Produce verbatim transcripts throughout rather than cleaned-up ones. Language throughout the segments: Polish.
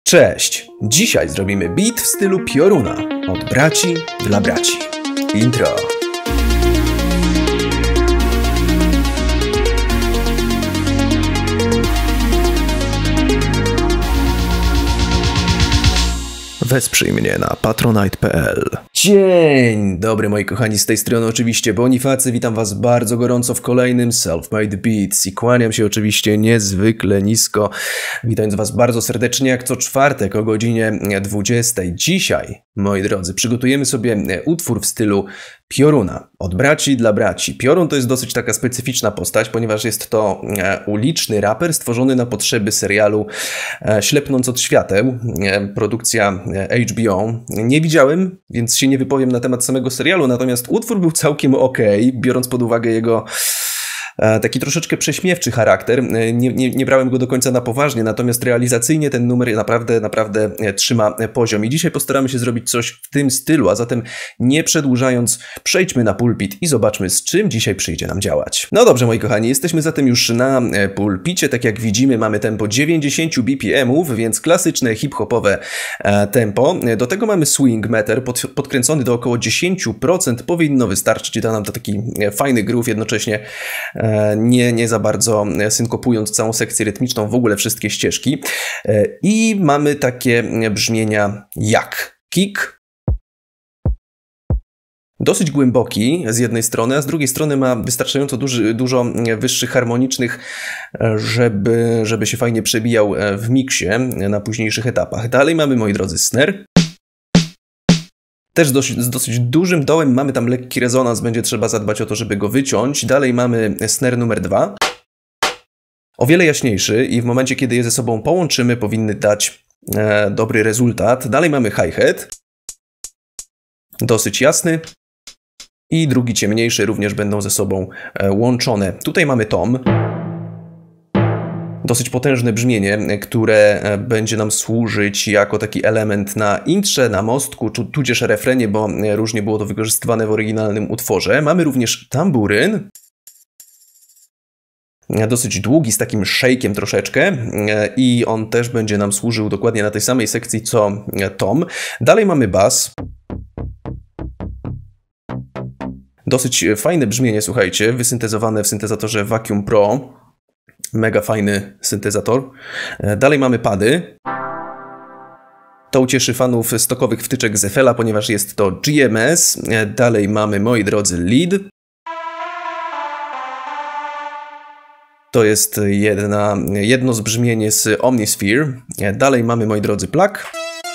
Cześć! Dzisiaj zrobimy beat w stylu pioruna. Od braci dla braci. Intro. Wesprzyj mnie na patronite kropka p l. Dzień dobry moi kochani, z tej strony oczywiście Bonifacy. Witam was bardzo gorąco w kolejnym Self-Made Beats i kłaniam się oczywiście niezwykle nisko, witając was bardzo serdecznie jak co czwartek o godzinie dwudziestej. Dzisiaj, moi drodzy, przygotujemy sobie utwór w stylu pioruna. Od braci dla braci. Piorun to jest dosyć taka specyficzna postać, ponieważ jest to uliczny raper stworzony na potrzeby serialu Ślepnąc od świateł. Produkcja H B O. Nie widziałem, więc się nie wypowiem na temat samego serialu, natomiast utwór był całkiem ok, biorąc pod uwagę jego taki troszeczkę prześmiewczy charakter. Nie, nie, nie brałem go do końca na poważnie, natomiast realizacyjnie ten numer naprawdę, naprawdę trzyma poziom. I dzisiaj postaramy się zrobić coś w tym stylu, a zatem nie przedłużając, przejdźmy na pulpit i zobaczmy, z czym dzisiaj przyjdzie nam działać. No dobrze, moi kochani, jesteśmy zatem już na pulpicie. Tak jak widzimy, mamy tempo dziewięćdziesiąt B P M ów, więc klasyczne hip-hopowe tempo. Do tego mamy swing meter pod, podkręcony do około dziesięć procent. Powinno wystarczyć, da nam to taki fajny groove, jednocześnie Nie, nie za bardzo synkopując całą sekcję rytmiczną, w ogóle wszystkie ścieżki. I mamy takie brzmienia jak kick. Dosyć głęboki z jednej strony, a z drugiej strony ma wystarczająco duży, dużo wyższych harmonicznych, żeby, żeby się fajnie przebijał w miksie na późniejszych etapach. Dalej mamy, moi drodzy, snare. Też z dosyć, z dosyć dużym dołem, mamy tam lekki rezonans, będzie trzeba zadbać o to, żeby go wyciąć. Dalej mamy snare numer dwa. O wiele jaśniejszy i w momencie, kiedy je ze sobą połączymy, powinny dać e, dobry rezultat. Dalej mamy hi-hat. Dosyć jasny. I drugi ciemniejszy również będą ze sobą e, łączone. Tutaj mamy tom. Dosyć potężne brzmienie, które będzie nam służyć jako taki element na intrze, na mostku, tudzież refrenie, bo różnie było to wykorzystywane w oryginalnym utworze. Mamy również tamburyn. Dosyć długi, z takim shake'iem troszeczkę i on też będzie nam służył dokładnie na tej samej sekcji co tom. Dalej mamy bas. Dosyć fajne brzmienie, słuchajcie, wysyntezowane w syntezatorze Vacuum Pro. Mega fajny syntezator. Dalej mamy pady. To ucieszy fanów stokowych wtyczek z F L a, ponieważ jest to G M S. Dalej mamy, moi drodzy, lead. To jest jedna, jedno z brzmienie z Omnisphere. Dalej mamy, moi drodzy, plug.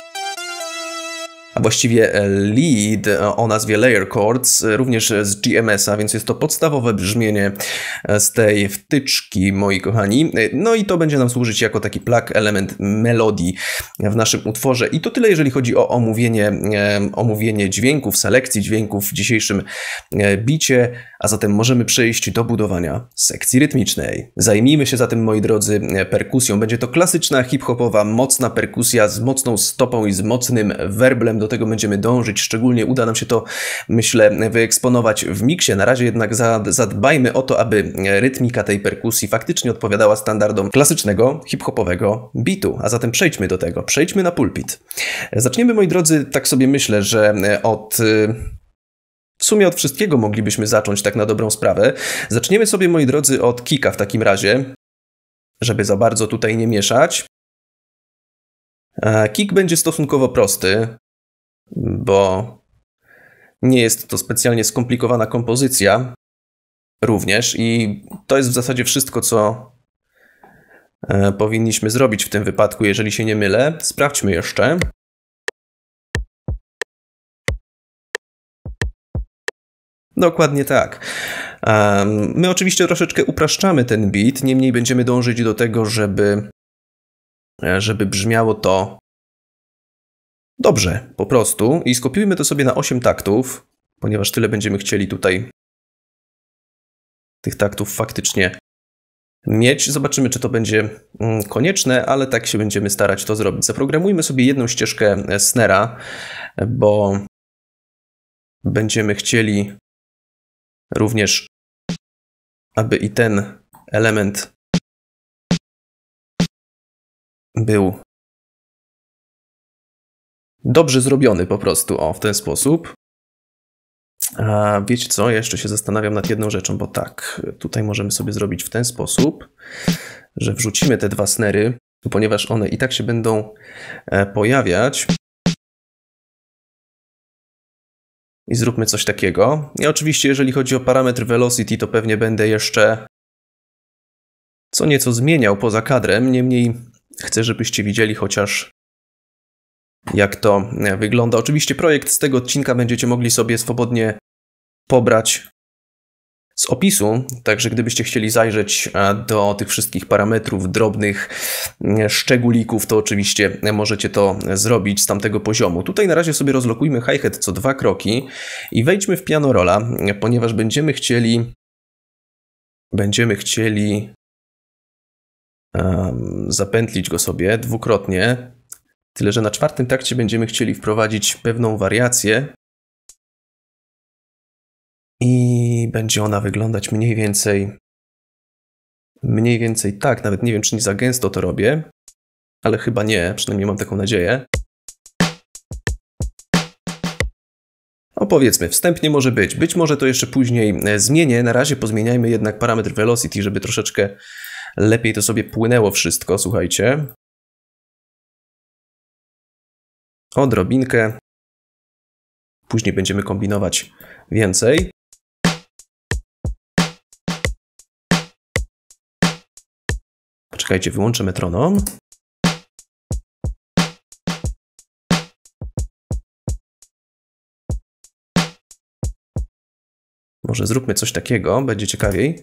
A właściwie lead o nazwie Layer Chords, również z G M S a, więc jest to podstawowe brzmienie z tej wtyczki, moi kochani. No i to będzie nam służyć jako taki plug, element melodii w naszym utworze. I to tyle, jeżeli chodzi o omówienie, omówienie dźwięków, selekcji dźwięków w dzisiejszym bicie, a zatem możemy przejść do budowania sekcji rytmicznej. Zajmijmy się zatem, moi drodzy, perkusją. Będzie to klasyczna, hip-hopowa, mocna perkusja z mocną stopą i z mocnym werblem. Do tego będziemy dążyć, szczególnie uda nam się to, myślę, wyeksponować w miksie. Na razie jednak zadbajmy o to, aby rytmika tej perkusji faktycznie odpowiadała standardom klasycznego, hip-hopowego beatu. A zatem przejdźmy do tego. Przejdźmy na pulpit. Zaczniemy, moi drodzy, tak sobie myślę, że od... W sumie od wszystkiego moglibyśmy zacząć tak na dobrą sprawę. Zaczniemy sobie, moi drodzy, od kicka w takim razie, żeby za bardzo tutaj nie mieszać. Kick będzie stosunkowo prosty, bo nie jest to specjalnie skomplikowana kompozycja również i to jest w zasadzie wszystko, co powinniśmy zrobić w tym wypadku, jeżeli się nie mylę. Sprawdźmy jeszcze. Dokładnie tak. My oczywiście troszeczkę upraszczamy ten beat, niemniej będziemy dążyć do tego, żeby, żeby brzmiało to dobrze, po prostu. I skopiujmy to sobie na osiem taktów, ponieważ tyle będziemy chcieli tutaj tych taktów faktycznie mieć. Zobaczymy, czy to będzie konieczne, ale tak się będziemy starać to zrobić. Zaprogramujmy sobie jedną ścieżkę snare'a, bo będziemy chcieli również, aby i ten element był dobrze zrobiony po prostu, o, w ten sposób. A wiecie co, ja jeszcze się zastanawiam nad jedną rzeczą, bo tak, tutaj możemy sobie zrobić w ten sposób, że wrzucimy te dwa snery, ponieważ one i tak się będą pojawiać. I zróbmy coś takiego. I oczywiście, jeżeli chodzi o parametr velocity, to pewnie będę jeszcze co nieco zmieniał poza kadrem. Niemniej chcę, żebyście widzieli chociaż, jak to wygląda. Oczywiście projekt z tego odcinka będziecie mogli sobie swobodnie pobrać z opisu, także gdybyście chcieli zajrzeć do tych wszystkich parametrów, drobnych szczególików, to oczywiście możecie to zrobić z tamtego poziomu. Tutaj na razie sobie rozlokujmy hi-hat co dwa kroki i wejdźmy w piano rolla, ponieważ będziemy chcieli będziemy chcieli um, zapętlić go sobie dwukrotnie, tyle że na czwartym takcie będziemy chcieli wprowadzić pewną wariację i będzie ona wyglądać mniej więcej mniej więcej tak, nawet nie wiem, czy nie za gęsto to robię, ale chyba nie, przynajmniej mam taką nadzieję. No powiedzmy, wstępnie może być, być może to jeszcze później zmienię, na razie pozmieniajmy jednak parametr velocity, żeby troszeczkę lepiej to sobie płynęło wszystko, słuchajcie. Odrobinkę, później będziemy kombinować więcej. Poczekajcie, wyłączę metronom. Może zróbmy coś takiego, będzie ciekawiej.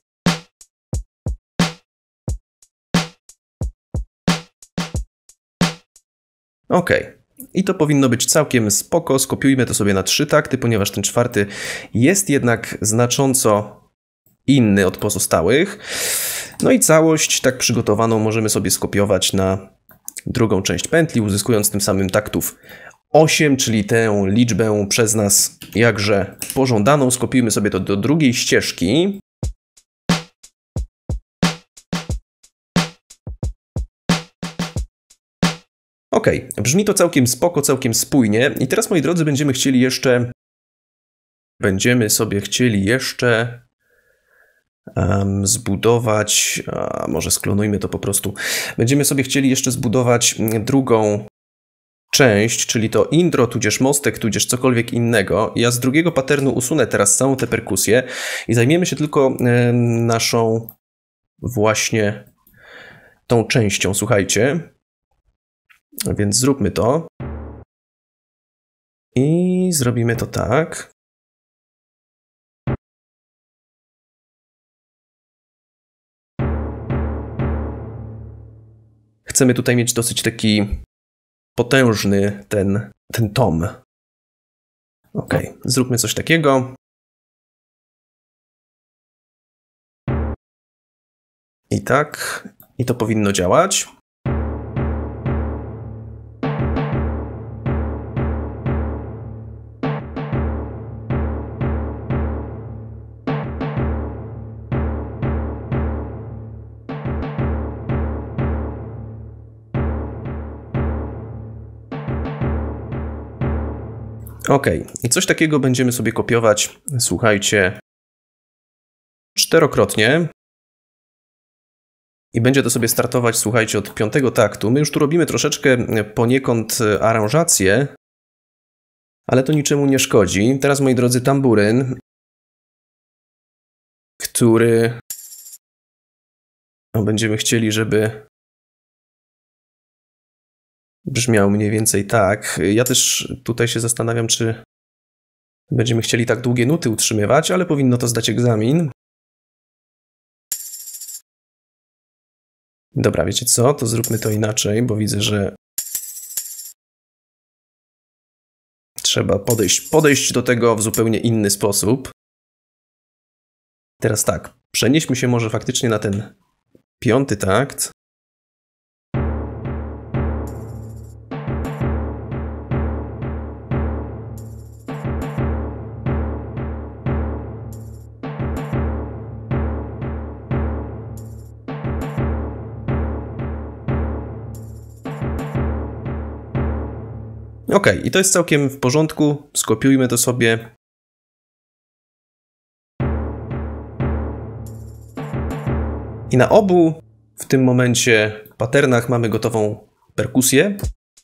Ok. I to powinno być całkiem spoko. Skopiujmy to sobie na trzy takty, ponieważ ten czwarty jest jednak znacząco inny od pozostałych. No i całość tak przygotowaną możemy sobie skopiować na drugą część pętli, uzyskując tym samym taktów osiem, czyli tę liczbę przez nas jakże pożądaną. Skopiujmy sobie to do drugiej ścieżki. Ok, brzmi to całkiem spoko, całkiem spójnie. I teraz, moi drodzy, będziemy chcieli jeszcze będziemy sobie chcieli jeszcze Um, zbudować, a może sklonujmy to po prostu, będziemy sobie chcieli jeszcze zbudować drugą część, czyli to intro, tudzież mostek, tudzież cokolwiek innego. Ja z drugiego patternu usunę teraz całą tę perkusję i zajmiemy się tylko um, naszą właśnie tą częścią, słuchajcie. Więc zróbmy to i zrobimy to tak. Chcemy tutaj mieć dosyć taki potężny ten, ten tom. Ok, zróbmy coś takiego. I tak, i to powinno działać. Ok, i coś takiego będziemy sobie kopiować, słuchajcie, czterokrotnie. I będzie to sobie startować, słuchajcie, od piątego taktu. My już tu robimy troszeczkę poniekąd aranżację, ale to niczemu nie szkodzi. Teraz, moi drodzy, tamburyn, który no, będziemy chcieli, żeby brzmiał mniej więcej tak. Ja też tutaj się zastanawiam, czy będziemy chcieli tak długie nuty utrzymywać, ale powinno to zdać egzamin. Dobra, wiecie co? To zróbmy to inaczej, bo widzę, że trzeba podejść, podejść do tego w zupełnie inny sposób. Teraz tak, przenieśmy się może faktycznie na ten piąty takt. Ok, i to jest całkiem w porządku. Skopiujmy to sobie. I na obu w tym momencie patternach mamy gotową perkusję.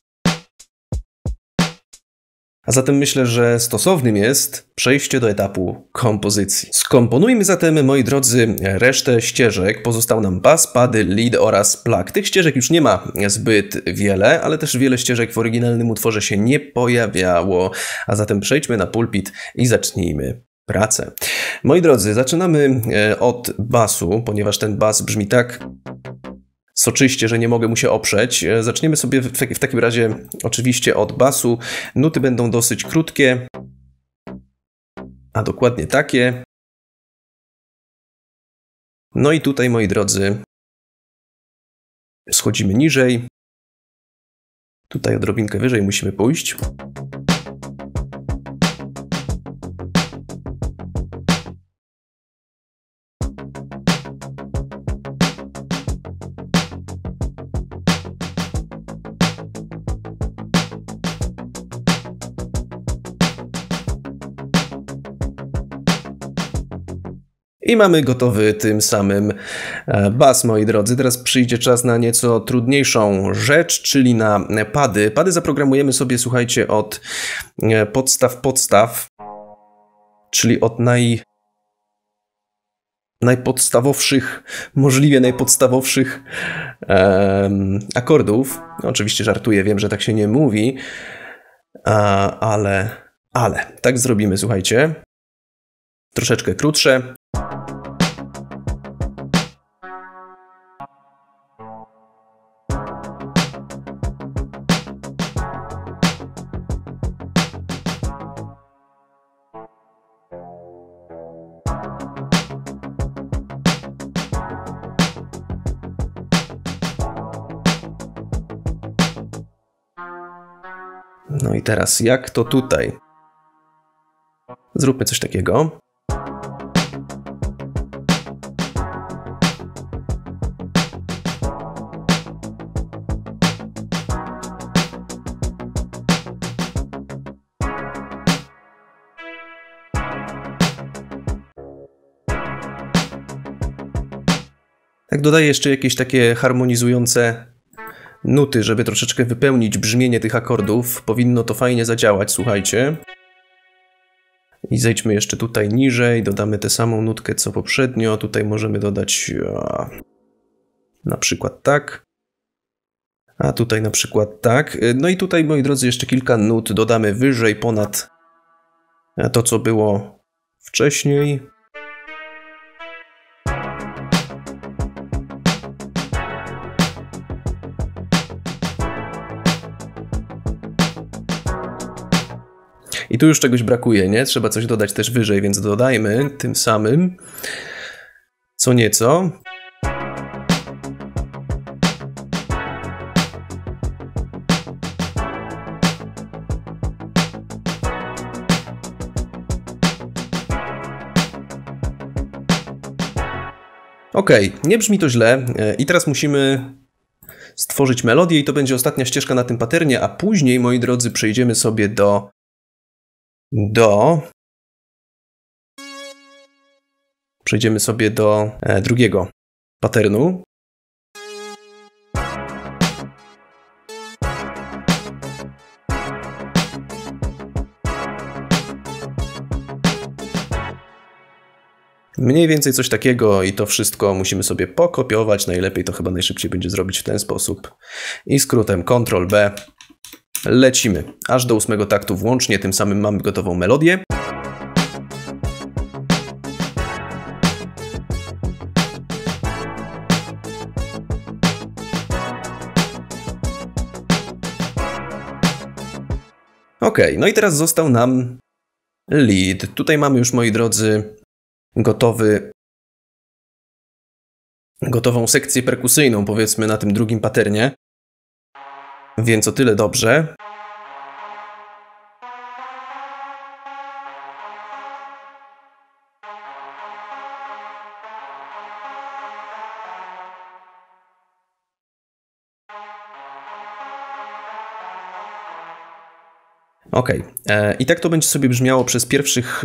A zatem myślę, że stosownym jest przejście do etapu kompozycji. Skomponujmy zatem, moi drodzy, resztę ścieżek. Pozostał nam bas, pady, lead oraz plug. Tych ścieżek już nie ma zbyt wiele, ale też wiele ścieżek w oryginalnym utworze się nie pojawiało. A zatem przejdźmy na pulpit i zacznijmy pracę. Moi drodzy, zaczynamy od basu, ponieważ ten bas brzmi tak soczyście, że nie mogę mu się oprzeć. Zaczniemy sobie w, w takim razie oczywiście od basu. Nuty będą dosyć krótkie, a dokładnie takie. No i tutaj, moi drodzy, schodzimy niżej. Tutaj odrobinkę wyżej musimy pójść. I mamy gotowy tym samym bas, moi drodzy. Teraz przyjdzie czas na nieco trudniejszą rzecz, czyli na pady. Pady zaprogramujemy sobie, słuchajcie, od podstaw podstaw, czyli od naj... najpodstawowszych, możliwie najpodstawowszych um, akordów. Oczywiście żartuję, wiem, że tak się nie mówi, a, ale, ale tak zrobimy, słuchajcie. Troszeczkę krótsze. No i teraz jak to tutaj? Zróbmy coś takiego. Tak, dodaję jeszcze jakieś takie harmonizujące nuty, żeby troszeczkę wypełnić brzmienie tych akordów. Powinno to fajnie zadziałać, słuchajcie. I zejdźmy jeszcze tutaj niżej, dodamy tę samą nutkę co poprzednio. Tutaj możemy dodać a, na przykład tak. A tutaj na przykład tak. No i tutaj, moi drodzy, jeszcze kilka nut dodamy wyżej ponad to, co było wcześniej. I tu już czegoś brakuje, nie? Trzeba coś dodać też wyżej, więc dodajmy tym samym co nieco. Ok, nie brzmi to źle i teraz musimy stworzyć melodię i to będzie ostatnia ścieżka na tym patternie, a później, moi drodzy, przejdziemy sobie do do przejdziemy sobie do e, drugiego patternu. Mniej więcej coś takiego i to wszystko musimy sobie pokopiować. Najlepiej to chyba najszybciej będzie zrobić w ten sposób. I skrótem kontrol B lecimy aż do ósmego taktu włącznie. Tym samym mamy gotową melodię. Ok, no i teraz został nam lead. Tutaj mamy już, moi drodzy, gotowy, gotową sekcję perkusyjną, powiedzmy, na tym drugim patternie. Więc o tyle dobrze. Ok, i tak to będzie sobie brzmiało przez pierwszych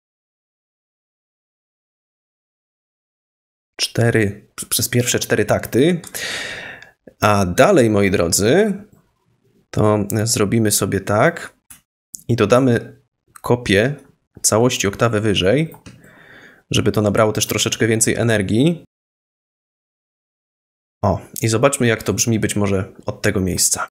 cztery, przez pierwsze cztery takty. A dalej, moi drodzy, to zrobimy sobie tak i dodamy kopię całości oktawę wyżej, żeby to nabrało też troszeczkę więcej energii. O, i zobaczmy, jak to brzmi być może od tego miejsca.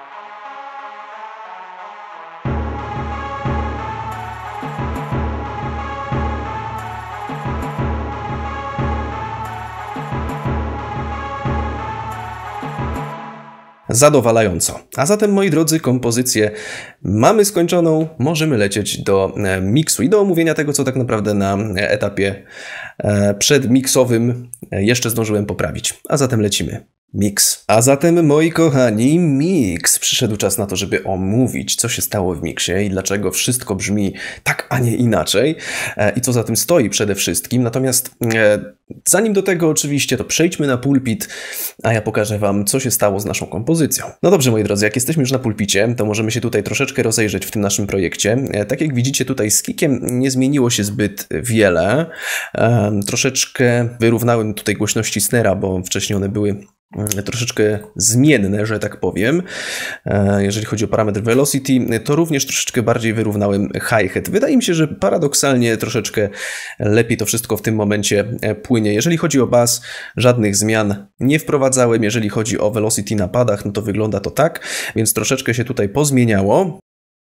Zadowalająco. A zatem, moi drodzy, kompozycję mamy skończoną, możemy lecieć do miksu i do omówienia tego, co tak naprawdę na etapie przedmiksowym jeszcze zdążyłem poprawić. A zatem lecimy. Mix. A zatem, moi kochani, mix. Przyszedł czas na to, żeby omówić, co się stało w miksie i dlaczego wszystko brzmi tak, a nie inaczej i co za tym stoi przede wszystkim. Natomiast zanim do tego oczywiście, to przejdźmy na pulpit, a ja pokażę wam, co się stało z naszą kompozycją. No dobrze, moi drodzy, jak jesteśmy już na pulpicie, to możemy się tutaj troszeczkę rozejrzeć w tym naszym projekcie. Tak jak widzicie, tutaj z kickiem nie zmieniło się zbyt wiele. Troszeczkę wyrównałem tutaj głośności snera, bo wcześniej one były troszeczkę zmienne, że tak powiem. Jeżeli chodzi o parametr velocity, to również troszeczkę bardziej wyrównałem hi-hat. Wydaje mi się, że paradoksalnie troszeczkę lepiej to wszystko w tym momencie płynie. Jeżeli chodzi o bas, żadnych zmian nie wprowadzałem. Jeżeli chodzi o velocity na padach, no to wygląda to tak, więc troszeczkę się tutaj pozmieniało.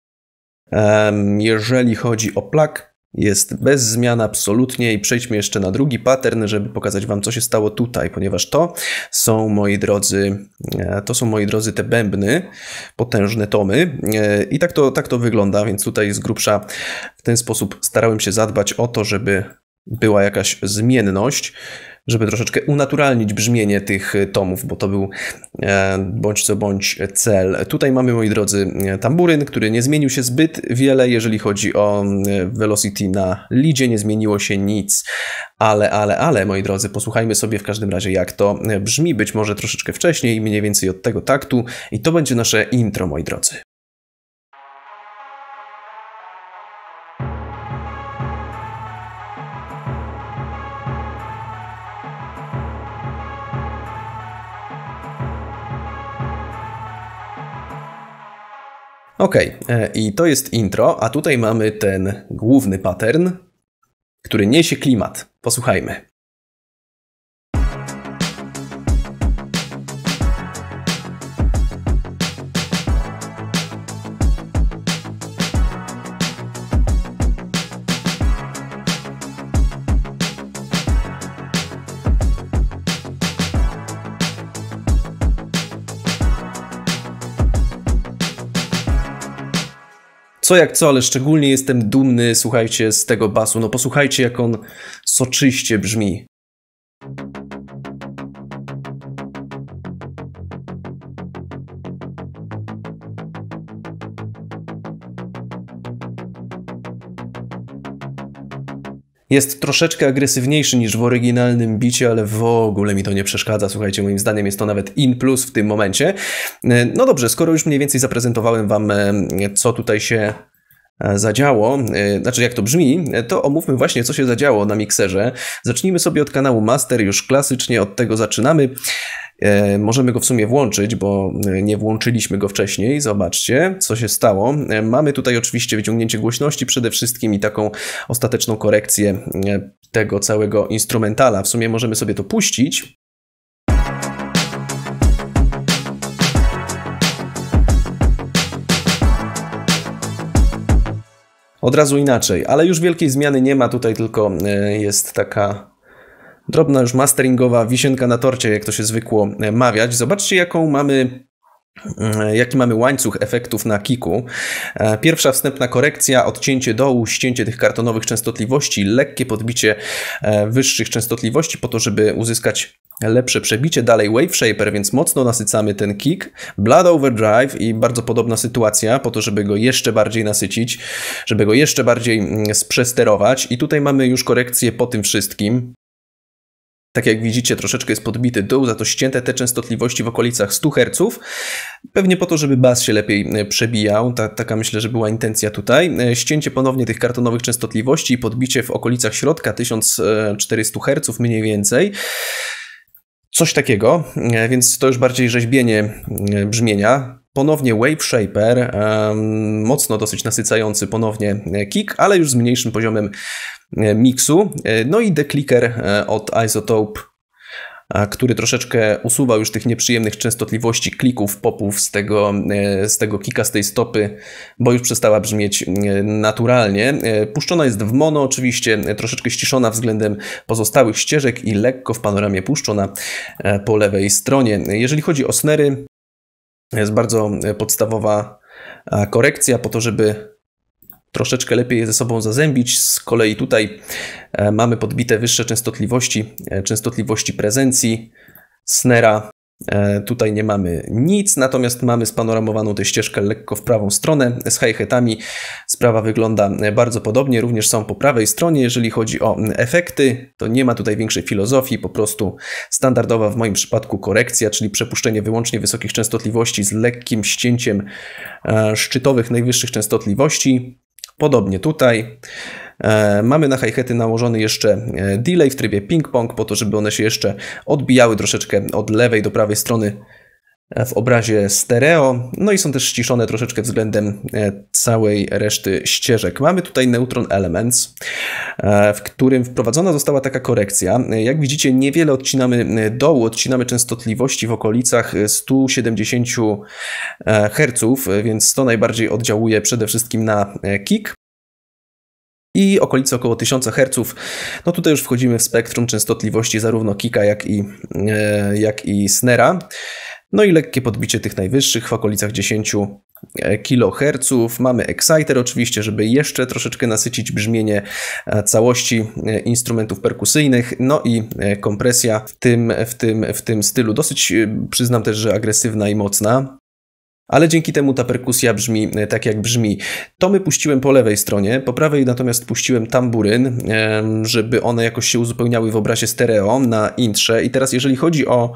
Jeżeli chodzi o plug, jest bez zmian absolutnie i przejdźmy jeszcze na drugi pattern, żeby pokazać wam, co się stało tutaj, ponieważ to są, moi drodzy, to są, moi drodzy, te bębny, potężne tomy i tak to, tak to wygląda, więc tutaj z grubsza w ten sposób starałem się zadbać o to, żeby była jakaś zmienność, żeby troszeczkę unaturalnić brzmienie tych tomów, bo to był bądź co bądź cel. Tutaj mamy, moi drodzy, tamburyn, który nie zmienił się zbyt wiele, jeżeli chodzi o velocity na lidzie, nie zmieniło się nic, ale, ale, ale, moi drodzy, posłuchajmy sobie w każdym razie, jak to brzmi, być może troszeczkę wcześniej, mniej więcej od tego taktu i to będzie nasze intro, moi drodzy. Ok, i to jest intro, a tutaj mamy ten główny pattern, który niesie klimat. Posłuchajmy. Co jak co, ale szczególnie jestem dumny, słuchajcie, z tego basu. No posłuchajcie, jak on soczyście brzmi. Jest troszeczkę agresywniejszy niż w oryginalnym bicie, ale w ogóle mi to nie przeszkadza. Słuchajcie, moim zdaniem jest to nawet in plus w tym momencie. No dobrze, skoro już mniej więcej zaprezentowałem wam, co tutaj się zadziało, znaczy jak to brzmi, to omówmy właśnie, co się zadziało na mikserze. Zacznijmy sobie od kanału Master, już klasycznie od tego zaczynamy. E, możemy go w sumie włączyć, bo nie włączyliśmy go wcześniej. Zobaczcie, co się stało. E, mamy tutaj oczywiście wyciągnięcie głośności przede wszystkim i taką ostateczną korekcję tego całego instrumentala. W sumie możemy sobie to puścić. Od razu inaczej, ale już wielkiej zmiany nie ma. Tutaj tylko jest taka drobna już masteringowa wisienka na torcie, jak to się zwykło mawiać. Zobaczcie, jaką mamy, jaki mamy łańcuch efektów na kicku. Pierwsza wstępna korekcja, odcięcie dołu, ścięcie tych kartonowych częstotliwości, lekkie podbicie wyższych częstotliwości po to, żeby uzyskać lepsze przebicie. Dalej Wave Shaper, więc mocno nasycamy ten kick. Blood Overdrive i bardzo podobna sytuacja po to, żeby go jeszcze bardziej nasycić, żeby go jeszcze bardziej sprzesterować. I tutaj mamy już korekcję po tym wszystkim. Tak jak widzicie, troszeczkę jest podbity dół, za to ścięte te częstotliwości w okolicach stu herców. Pewnie po to, żeby bas się lepiej przebijał. Ta, taka myślę, że była intencja tutaj. Ścięcie ponownie tych kartonowych częstotliwości i podbicie w okolicach środka tysiąc czterysta herców mniej więcej. Coś takiego, więc to już bardziej rzeźbienie brzmienia. Ponownie Wave Shaper, um, mocno dosyć nasycający ponownie kick, ale już z mniejszym poziomem miksu. No i declicker od Isotope, który troszeczkę usuwał już tych nieprzyjemnych częstotliwości klików, popów z tego, z tego kicka, z tej stopy, bo już przestała brzmieć naturalnie. Puszczona jest w mono oczywiście, troszeczkę ściszona względem pozostałych ścieżek i lekko w panoramie puszczona po lewej stronie. Jeżeli chodzi o snery, jest bardzo podstawowa korekcja po to, żeby troszeczkę lepiej je ze sobą zazębić. Z kolei tutaj mamy podbite wyższe częstotliwości, częstotliwości prezencji snera. Tutaj nie mamy nic, natomiast mamy spanoramowaną tę ścieżkę lekko w prawą stronę. Z hi-hatami sprawa wygląda bardzo podobnie, również są po prawej stronie. Jeżeli chodzi o efekty, to nie ma tutaj większej filozofii, po prostu standardowa w moim przypadku korekcja, czyli przepuszczenie wyłącznie wysokich częstotliwości z lekkim ścięciem szczytowych najwyższych częstotliwości. Podobnie tutaj. E, mamy na hi-haty nałożony jeszcze delay w trybie ping-pong, po to, żeby one się jeszcze odbijały troszeczkę od lewej do prawej strony w obrazie stereo. No i są też ściszone troszeczkę względem całej reszty ścieżek. Mamy tutaj Neutron Elements, w którym wprowadzona została taka korekcja. Jak widzicie, niewiele odcinamy dołu, odcinamy częstotliwości w okolicach stu siedemdziesięciu herców, więc to najbardziej oddziałuje przede wszystkim na kick. I okolice około tysiąca herców. No tutaj już wchodzimy w spektrum częstotliwości zarówno kicka, jak i, jak i snera. No i lekkie podbicie tych najwyższych w okolicach dziesięciu kiloherców. Mamy exciter oczywiście, żeby jeszcze troszeczkę nasycić brzmienie całości instrumentów perkusyjnych. No i kompresja w tym, w tym, w tym stylu dosyć, przyznam też, że agresywna i mocna. Ale dzięki temu ta perkusja brzmi tak, jak brzmi. Tomy puściłem po lewej stronie, po prawej natomiast puściłem tamburyn, żeby one jakoś się uzupełniały w obrazie stereo na intrze. I teraz jeżeli chodzi o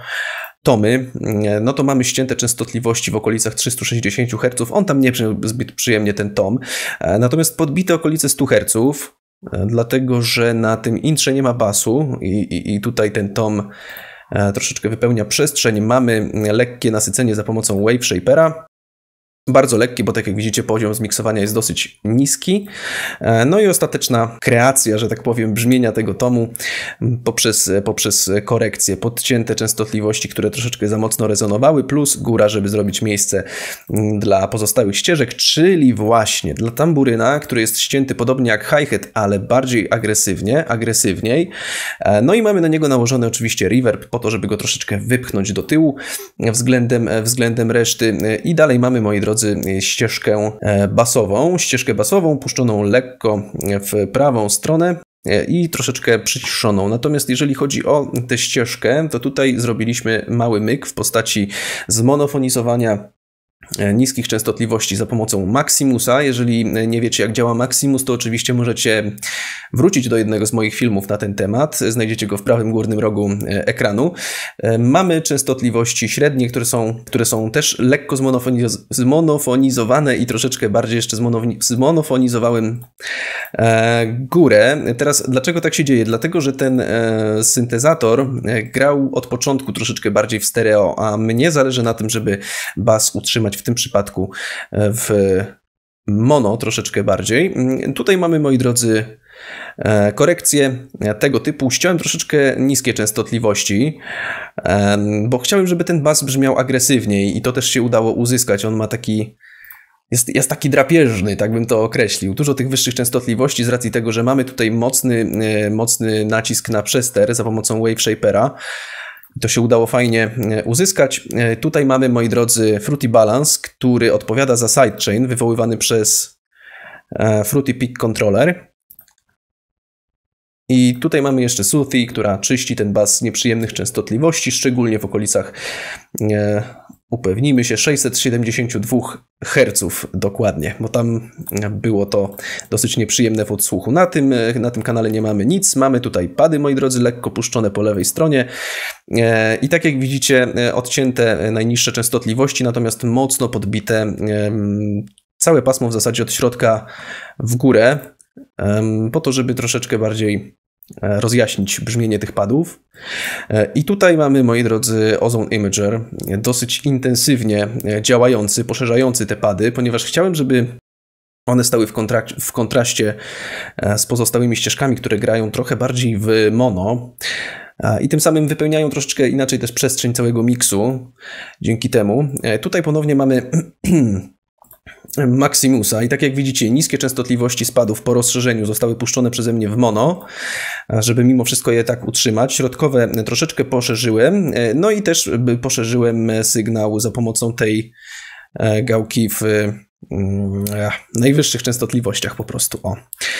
tomy, no to mamy ścięte częstotliwości w okolicach trzystu sześćdziesięciu herców. On tam nie brzmi zbyt przyjemnie, ten tom. Natomiast podbite okolice stu herców, dlatego że na tym intrze nie ma basu i, i, i tutaj ten tom troszeczkę wypełnia przestrzeń. Mamy lekkie nasycenie za pomocą Wave Shapera. Bardzo lekkie, bo tak jak widzicie, poziom zmiksowania jest dosyć niski. No i ostateczna kreacja, że tak powiem, brzmienia tego tomu poprzez, poprzez korekcję, podcięte częstotliwości, które troszeczkę za mocno rezonowały, plus góra, żeby zrobić miejsce dla pozostałych ścieżek, czyli właśnie dla tamburyna, który jest ścięty podobnie jak hi-hat, ale bardziej agresywnie, agresywniej. No i mamy na niego nałożony oczywiście reverb, po to, żeby go troszeczkę wypchnąć do tyłu względem, względem reszty. I dalej mamy, moi drodzy, ścieżkę basową, ścieżkę basową puszczoną lekko w prawą stronę i troszeczkę przyciszoną. Natomiast jeżeli chodzi o tę ścieżkę, to tutaj zrobiliśmy mały myk w postaci zmonofonizowania niskich częstotliwości za pomocą Maximusa. Jeżeli nie wiecie, jak działa Maximus, to oczywiście możecie wrócić do jednego z moich filmów na ten temat. Znajdziecie go w prawym górnym rogu ekranu. Mamy częstotliwości średnie, które są, które są też lekko zmonofoniz zmonofonizowane i troszeczkę bardziej jeszcze zmonofonizowałem górę. Teraz dlaczego tak się dzieje? Dlatego, że ten syntezator grał od początku troszeczkę bardziej w stereo, a mnie zależy na tym, żeby bas utrzymać w tym przypadku w mono troszeczkę bardziej. Tutaj mamy, moi drodzy, korekcje tego typu. Ściąłem troszeczkę niskie częstotliwości, bo chciałem, żeby ten bas brzmiał agresywniej i to też się udało uzyskać. On ma taki... Jest, jest taki drapieżny, tak bym to określił. Dużo tych wyższych częstotliwości z racji tego, że mamy tutaj mocny, mocny nacisk na przester za pomocą Wave Shapera. To się udało fajnie uzyskać. Tutaj mamy, moi drodzy, Fruity Balance, który odpowiada za sidechain wywoływany przez Fruity Peak Controller. I tutaj mamy jeszcze Soothy, która czyści ten bas z nieprzyjemnych częstotliwości, szczególnie w okolicach Upewnijmy się, sześćset siedemdziesiąt dwa herców dokładnie, bo tam było to dosyć nieprzyjemne w odsłuchu. Na tym, na tym kanale nie mamy nic. Mamy tutaj pady, moi drodzy, lekko puszczone po lewej stronie. I tak jak widzicie, odcięte najniższe częstotliwości, natomiast mocno podbite całe pasmo w zasadzie od środka w górę, po to, żeby troszeczkę bardziej rozjaśnić brzmienie tych padów. I tutaj mamy, moi drodzy, Ozone Imager, dosyć intensywnie działający, poszerzający te pady, ponieważ chciałem, żeby one stały w, kontrak- w kontraście z pozostałymi ścieżkami, które grają trochę bardziej w mono i tym samym wypełniają troszeczkę inaczej też przestrzeń całego miksu. Dzięki temu tutaj ponownie mamy Maximusa i tak jak widzicie, niskie częstotliwości spadów po rozszerzeniu zostały puszczone przeze mnie w mono, żeby mimo wszystko je tak utrzymać. Środkowe troszeczkę poszerzyłem, no i też poszerzyłem sygnał za pomocą tej gałki w najwyższych częstotliwościach po prostu. O.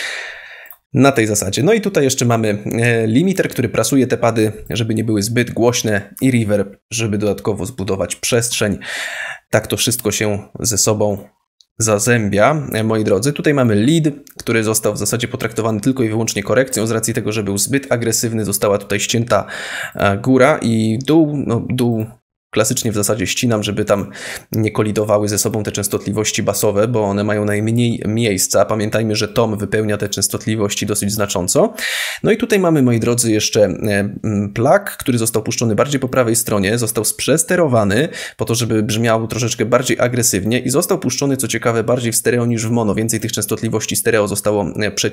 Na tej zasadzie. No i tutaj jeszcze mamy limiter, który prasuje te pady, żeby nie były zbyt głośne, i reverb, żeby dodatkowo zbudować przestrzeń. Tak to wszystko się ze sobą zazębia, moi drodzy. Tutaj mamy lead, który został w zasadzie potraktowany tylko i wyłącznie korekcją, z racji tego, że był zbyt agresywny, została tutaj ścięta góra i dół, no dół klasycznie w zasadzie ścinam, żeby tam nie kolidowały ze sobą te częstotliwości basowe, bo one mają najmniej miejsca. Pamiętajmy, że tom wypełnia te częstotliwości dosyć znacząco. No i tutaj mamy, moi drodzy, jeszcze plug, który został puszczony bardziej po prawej stronie, został sprzesterowany po to, żeby brzmiał troszeczkę bardziej agresywnie i został puszczony, co ciekawe, bardziej w stereo niż w mono. Więcej tych częstotliwości stereo zostało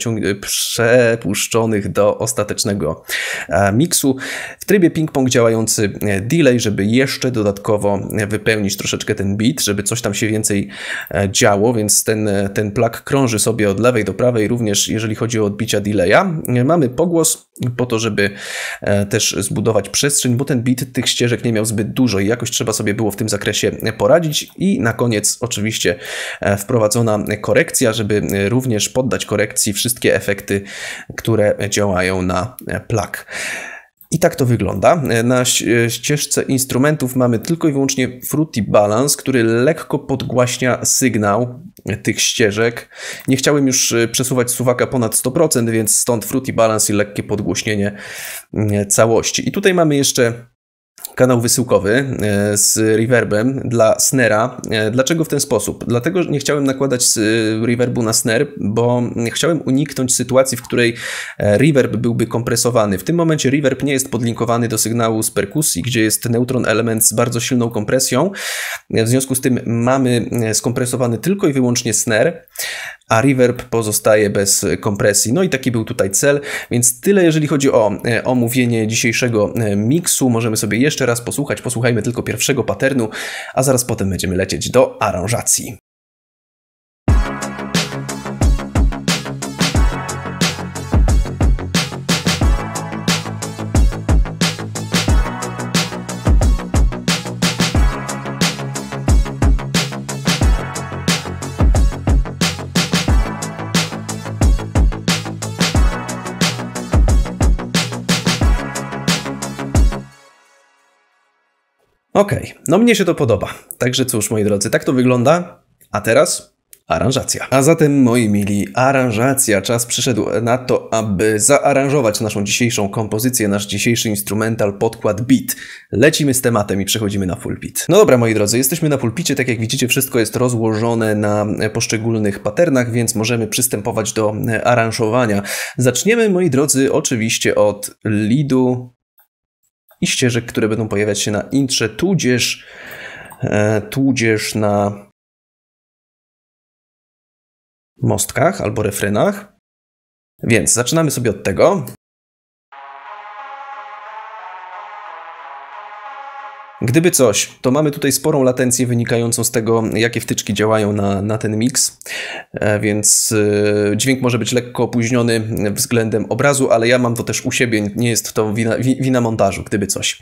przepuszczonych do ostatecznego miksu. W trybie ping-pong działający delay, żeby jeszcze dodatkowo wypełnić troszeczkę ten beat, żeby coś tam się więcej działo, więc ten, ten plug krąży sobie od lewej do prawej, również jeżeli chodzi o odbicia delaya. Mamy pogłos po to, żeby też zbudować przestrzeń, bo ten beat tych ścieżek nie miał zbyt dużo i jakoś trzeba sobie było w tym zakresie poradzić. I na koniec oczywiście wprowadzona korekcja, żeby również poddać korekcji wszystkie efekty, które działają na plug. I tak to wygląda. Na ścieżce instrumentów mamy tylko i wyłącznie Fruity Balance, który lekko podgłaśnia sygnał tych ścieżek. Nie chciałem już przesuwać suwaka ponad sto procent, więc stąd Fruity Balance i lekkie podgłośnienie całości. I tutaj mamy jeszcze kanał wysyłkowy z reverbem dla snera. Dlaczego w ten sposób? Dlatego, że nie chciałem nakładać reverbu na snare, bo chciałem uniknąć sytuacji, w której reverb byłby kompresowany. W tym momencie reverb nie jest podlinkowany do sygnału z perkusji, gdzie jest neutron element z bardzo silną kompresją. W związku z tym mamy skompresowany tylko i wyłącznie snare, a reverb pozostaje bez kompresji. No i taki był tutaj cel, więc tyle jeżeli chodzi o omówienie dzisiejszego miksu. Możemy sobie jeszcze raz posłuchać. Posłuchajmy tylko pierwszego patternu, a zaraz potem będziemy lecieć do aranżacji. Okej, okay. No mnie się to podoba. Także cóż, moi drodzy, tak to wygląda. A teraz aranżacja. A zatem, moi mili, aranżacja. Czas przyszedł na to, aby zaaranżować naszą dzisiejszą kompozycję, nasz dzisiejszy instrumental, podkład, beat. Lecimy z tematem i przechodzimy na full beat. No dobra, moi drodzy, jesteśmy na pulpicie. Tak jak widzicie, wszystko jest rozłożone na poszczególnych patternach, więc możemy przystępować do aranżowania. Zaczniemy, moi drodzy, oczywiście od leadu i ścieżek, które będą pojawiać się na intrze, tudzież, e, tudzież na mostkach albo refrenach. Więc zaczynamy sobie od tego. Gdyby coś, to mamy tutaj sporą latencję wynikającą z tego, jakie wtyczki działają na, na ten mix, e, więc e, dźwięk może być lekko opóźniony względem obrazu, ale ja mam to też u siebie, nie jest to wina, wina montażu, gdyby coś.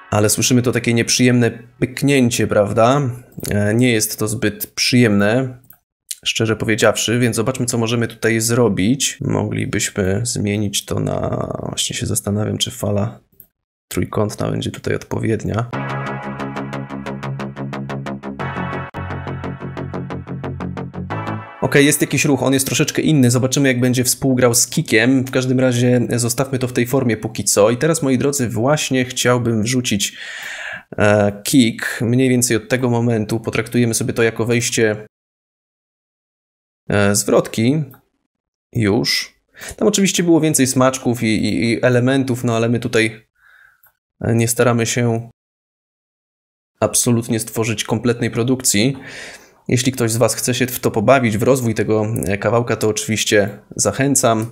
ale słyszymy to takie nieprzyjemne pyknięcie, prawda? Nie jest to zbyt przyjemne, szczerze powiedziawszy, więc zobaczmy, co możemy tutaj zrobić. Moglibyśmy zmienić to na... Właśnie się zastanawiam, czy fala trójkątna będzie tutaj odpowiednia. Ok, jest jakiś ruch, on jest troszeczkę inny, zobaczymy, jak będzie współgrał z kickiem. W każdym razie zostawmy to w tej formie póki co. I teraz, moi drodzy, właśnie chciałbym wrzucić e, kick. Mniej więcej od tego momentu potraktujemy sobie to jako wejście e, zwrotki. Już. Tam oczywiście było więcej smaczków i, i, i elementów, no ale my tutaj nie staramy się absolutnie stworzyć kompletnej produkcji. Jeśli ktoś z Was chce się w to pobawić, w rozwój tego kawałka, to oczywiście zachęcam.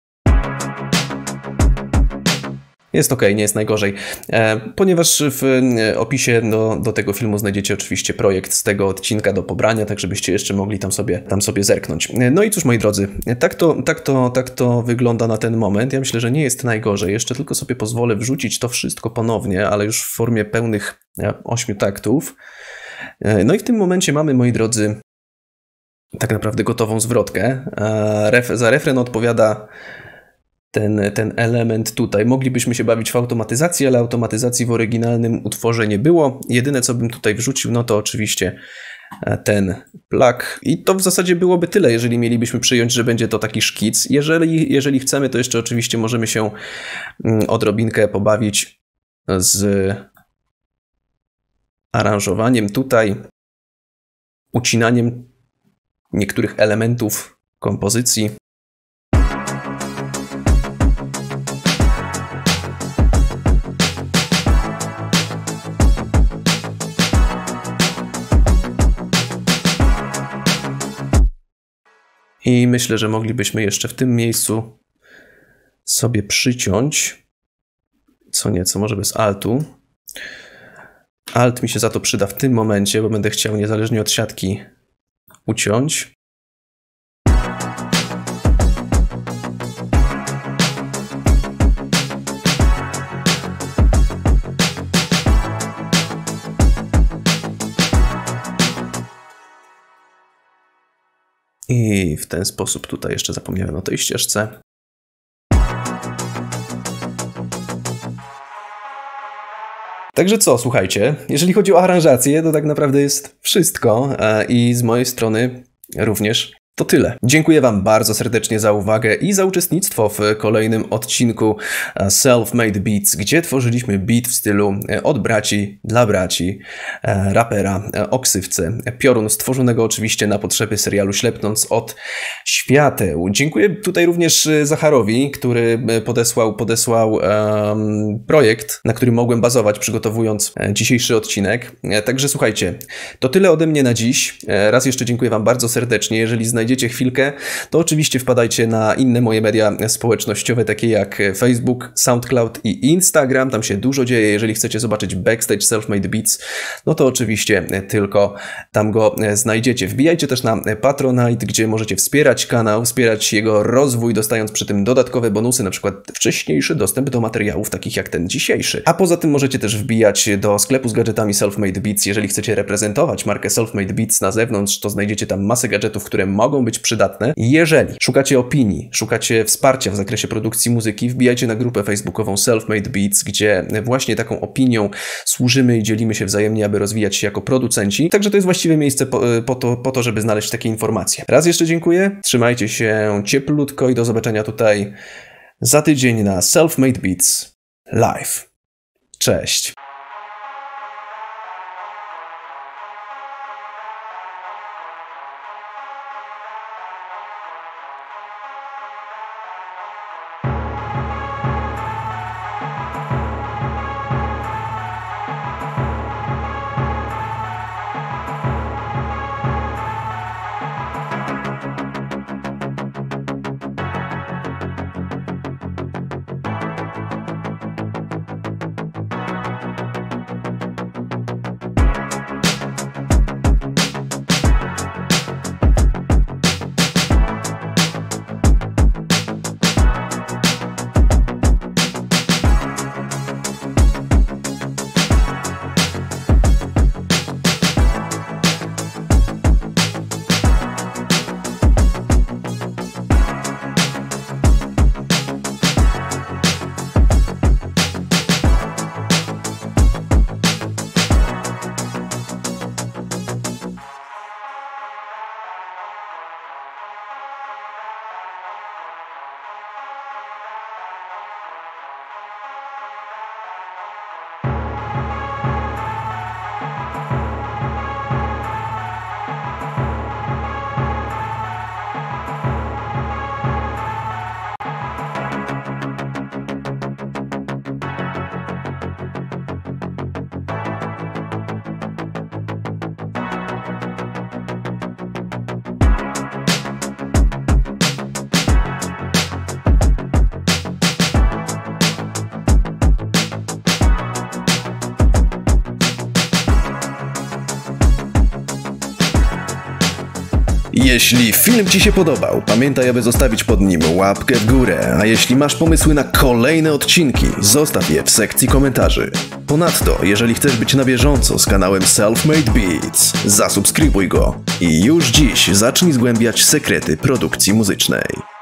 Jest ok, nie jest najgorzej. Ponieważ w opisie do, do tego filmu znajdziecie oczywiście projekt z tego odcinka do pobrania, tak żebyście jeszcze mogli tam sobie, tam sobie zerknąć. No i cóż, moi drodzy, tak to, tak, to, tak to wygląda na ten moment. Ja myślę, że nie jest najgorzej. Jeszcze tylko sobie pozwolę wrzucić to wszystko ponownie, ale już w formie pełnych ośmiu taktów. No i w tym momencie mamy, moi drodzy, tak naprawdę gotową zwrotkę. Ref, za refren odpowiada ten, ten element tutaj. Moglibyśmy się bawić w automatyzacji, ale automatyzacji w oryginalnym utworze nie było. Jedyne, co bym tutaj wrzucił, no to oczywiście ten plug. I to w zasadzie byłoby tyle, jeżeli mielibyśmy przyjąć, że będzie to taki szkic. Jeżeli, jeżeli chcemy, to jeszcze oczywiście możemy się odrobinkę pobawić z aranżowaniem tutaj, ucinaniem niektórych elementów kompozycji. I myślę, że moglibyśmy jeszcze w tym miejscu sobie przyciąć co nieco, może bez altu. Alt mi się za to przyda w tym momencie, bo będę chciał niezależnie od siatki uciąć. I w ten sposób tutaj jeszcze zapomniałem o tej ścieżce. Także co, słuchajcie, jeżeli chodzi o aranżację, to tak naprawdę jest wszystko i z mojej strony również to tyle. Dziękuję Wam bardzo serdecznie za uwagę i za uczestnictwo w kolejnym odcinku Self-Made Beats, gdzie tworzyliśmy beat w stylu od braci, dla braci, rapera o ksywce Piorun, stworzonego oczywiście na potrzeby serialu Ślepnąc od świateł. Dziękuję tutaj również Zacharowi, który podesłał, podesłał um, projekt, na którym mogłem bazować, przygotowując dzisiejszy odcinek. Także słuchajcie, to tyle ode mnie na dziś. Raz jeszcze dziękuję Wam bardzo serdecznie. Jeżeli znajdziecie Znajdziecie chwilkę, to oczywiście wpadajcie na inne moje media społecznościowe, takie jak Facebook, SoundCloud i Instagram. Tam się dużo dzieje. Jeżeli chcecie zobaczyć backstage Self-Made Beats, no to oczywiście tylko tam go znajdziecie. Wbijajcie też na Patronite, gdzie możecie wspierać kanał, wspierać jego rozwój, dostając przy tym dodatkowe bonusy, na przykład wcześniejszy dostęp do materiałów takich jak ten dzisiejszy. A poza tym możecie też wbijać do sklepu z gadżetami Self-Made Beats. Jeżeli chcecie reprezentować markę Self-Made Beats na zewnątrz, to znajdziecie tam masę gadżetów, które mogą być przydatne. Jeżeli szukacie opinii, szukacie wsparcia w zakresie produkcji muzyki, wbijajcie na grupę facebookową Self-Made Beats, gdzie właśnie taką opinią służymy i dzielimy się wzajemnie, aby rozwijać się jako producenci. Także to jest właściwe miejsce po, po, to, po to, żeby znaleźć takie informacje. Raz jeszcze dziękuję, trzymajcie się cieplutko i do zobaczenia tutaj za tydzień na Self-Made Beats Live. Cześć! Jeśli film Ci się podobał, pamiętaj, aby zostawić pod nim łapkę w górę, a jeśli masz pomysły na kolejne odcinki, zostaw je w sekcji komentarzy. Ponadto, jeżeli chcesz być na bieżąco z kanałem Self-Made Beats, zasubskrybuj go i już dziś zacznij zgłębiać sekrety produkcji muzycznej.